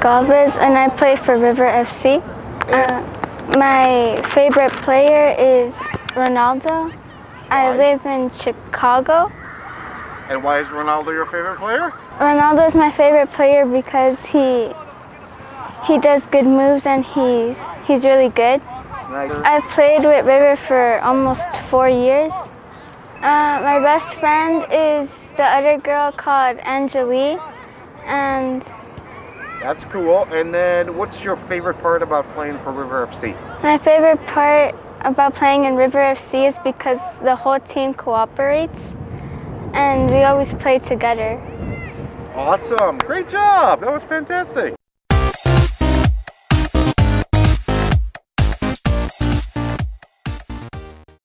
Galvez, and I play for River FC. My favorite player is Ronaldo. Why? I live in Chicago. And why is Ronaldo your favorite player? Ronaldo is my favorite player because he does good moves and he's really good. Nice. I've played with River for almost 4 years. My best friend is the other girl called Angelique, and That's cool. And then what's your favorite part about playing for River FC? my favorite part about playing in River FC is because the whole team cooperates and we always play together. Awesome. Great job. That was fantastic.